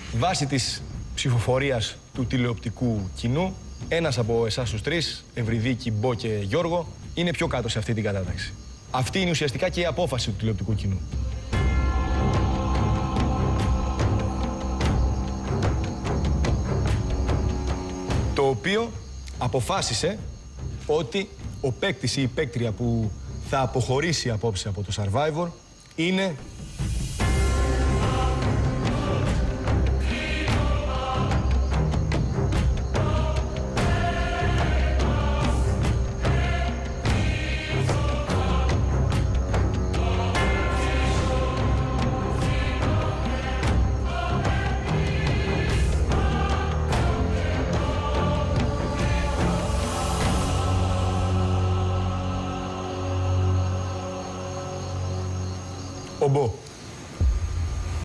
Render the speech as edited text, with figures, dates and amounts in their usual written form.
Βάσει της ψηφοφορίας του τηλεοπτικού κοινού, ένας από εσάς τους τρεις, Ευρυδίκη, Μπό και Γιώργο, είναι πιο κάτω σε αυτή την κατάταξη. Αυτή είναι ουσιαστικά και η απόφαση του τηλεοπτικού κοινού. Το οποίο αποφάσισε ότι ο παίκτης ή η παίκτρια που θα αποχωρήσει απόψε από το Survivor είναι... ο Μπό.